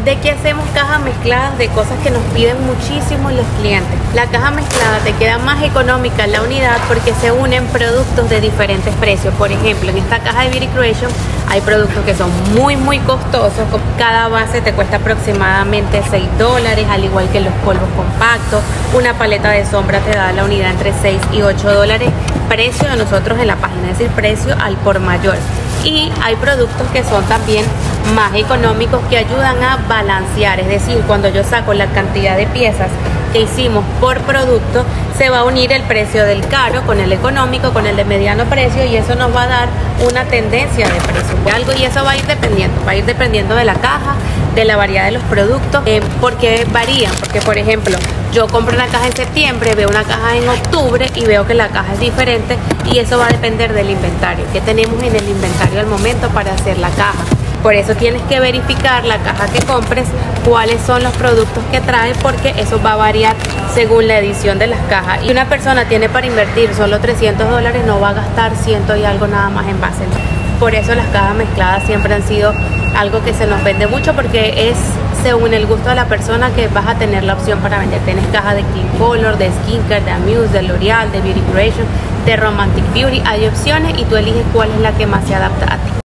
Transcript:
¿De qué hacemos cajas mezcladas? De cosas que nos piden muchísimo los clientes. La caja mezclada te queda más económica en la unidad porque se unen productos de diferentes precios. Por ejemplo, en esta caja de Beauty Creation hay productos que son muy costosos. Cada base te cuesta aproximadamente $6, al igual que los polvos compactos. Una paleta de sombra te da la unidad entre $6 y $8. Precio de nosotros en la página, es decir, precio al por mayor. Y hay productos que son también más económicos que ayudan a balancear, es decir, cuando yo saco la cantidad de piezas que hicimos por producto, se va a unir el precio del caro con el económico, con el de mediano precio, y eso nos va a dar una tendencia de precio, y eso va a ir dependiendo de la caja, de la variedad de los productos, porque varían, porque por ejemplo, yo compro una caja en septiembre, veo una caja en octubre y veo que la caja es diferente, y eso va a depender del inventario, que tenemos en el inventario al momento para hacer la caja. Por eso tienes que verificar la caja que compres, cuáles son los productos que trae, porque eso va a variar según la edición de las cajas. Y una persona tiene para invertir solo $300, no va a gastar 100 y algo nada más en base. Por eso las cajas mezcladas siempre han sido algo que se nos vende mucho, porque es según el gusto de la persona que vas a tener la opción para vender. Tienes cajas de Clean Color, de Skincare, de Amuse, de L'Oreal, de Beauty Creation, de Romantic Beauty. Hay opciones y tú eliges cuál es la que más se adapta a ti.